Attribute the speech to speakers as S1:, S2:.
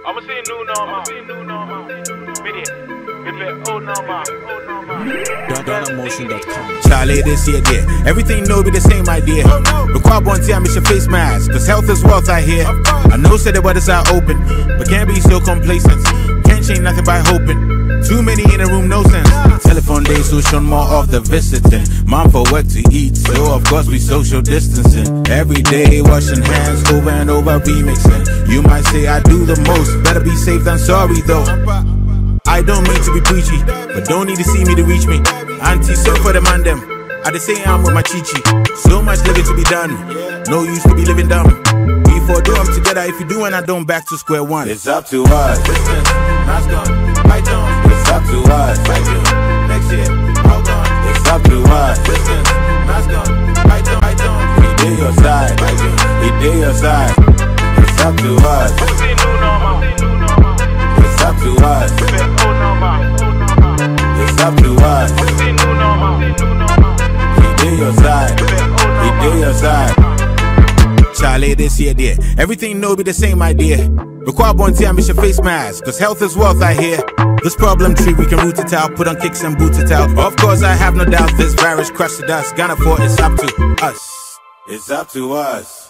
S1: I'ma see new normal. Minute. If it old normal.
S2: DonnaMotion.com. Charlie, this year, yeah. Everything no be the same idea. But quite one time, it's your face mask. Cause health is wealth, I hear. I know said the waters are open, but can't be so complacent. Can't change nothing by hoping. Too many in a room, no sense. Telephone days, so shown more of the visiting. Mom for work to eat, so of course we social distancing. Every day washing hands, over and over remixing. You might say I do the most, better be safe than sorry though. I don't mean to be preachy, but don't need to see me to reach me. Auntie, so for the man them. I just say I'm with my chichi. So much living to be done, no use to be living dumb. We four do them together, if you do and I don't, back to square one. It's up to us. Distance, mask on, fight on. It's up to us. Fight you, next year, hold on. It's up to us. Distance, mask on, fight on, fight on. He did your side, fight you, he did your side. It's up to us. It's up to us. It's up to us. He did your side. He did your side. Charlie, this year, dear. Everything no be the same idea. Require one time, it's your face mask. Cause health is wealth, I hear. This problem tree, we can root it out. Put on kicks and boot it out. Of course, I have no doubt this virus crushed us. Gonna for it's up to us. It's up to us.